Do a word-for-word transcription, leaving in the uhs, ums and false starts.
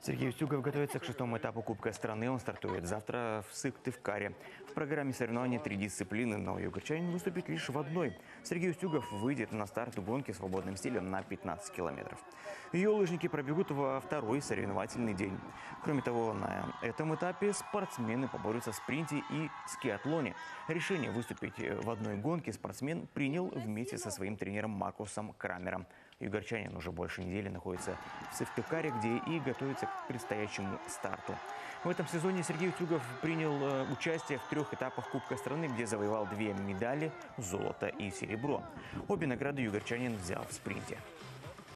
Сергей Устюгов готовится к шестому этапу Кубка страны. Он стартует завтра в Сыктывкаре. В программе соревнований три дисциплины, но югорчанин выступит лишь в одной. Сергей Устюгов выйдет на старт гонки свободным стилем на пятнадцать километров. Ее лыжники пробегут во второй соревновательный день. Кроме того, на этом этапе спортсмены поборются в спринте и скиатлоне. Решение выступить в одной гонке спортсмен принял вместе со своим тренером Маркусом Крамером. Югорчанин уже больше недели находится в Сыктывкаре, где и готовится к предстоящему старту. В этом сезоне Сергей Устюгов принял участие в трех этапах Кубка страны, где завоевал две медали – золото и серебро. Обе награды югорчанин взял в спринте.